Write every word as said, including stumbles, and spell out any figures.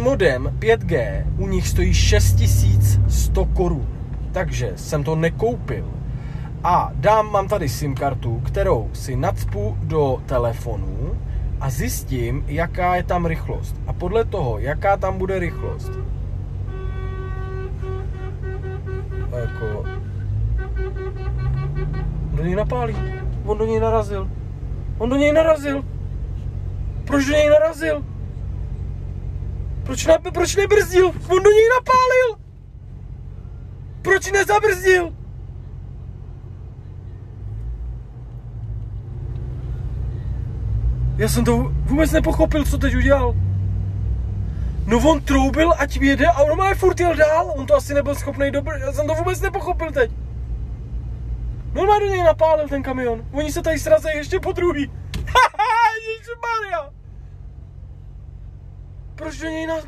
modem pět G u nich stojí šest tisíc sto korun. Takže jsem to nekoupil. A dám, mám tady SIM kartu, kterou si nacpu do telefonu a zjistím, jaká je tam rychlost. A podle toho, jaká tam bude rychlost. Jako... On do něj napálí. On do něj narazil. On do něj narazil. Proč do něj narazil? Proč, na, proč nebrzdil? On do něj napálil. Proč nezabrzdil? Já jsem to vůbec nepochopil, co teď udělal. No on troubil, ať jede a on má furt jel dál. On to asi nebyl schopný dobr... Já jsem to vůbec nepochopil teď. No on má do něj napálil ten kamion. Oni se tady srazejí ještě po druhý. Ježišmarja. Proč do něj nás...